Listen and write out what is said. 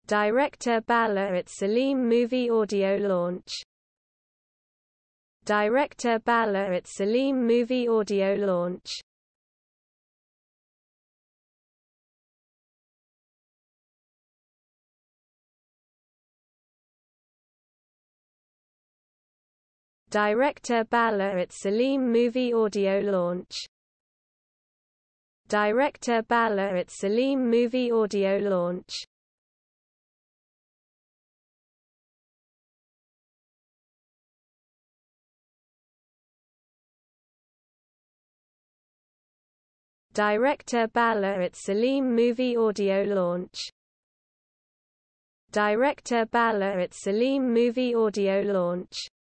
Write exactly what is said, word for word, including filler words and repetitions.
Director Bala at Salim movie audio launch. Director Bala at Salim movie audio launch. Director Bala at Salim movie audio launch. Director Bala at Salim movie audio launch. Director Bala at Salim movie audio launch. Director Bala at Salim movie audio launch.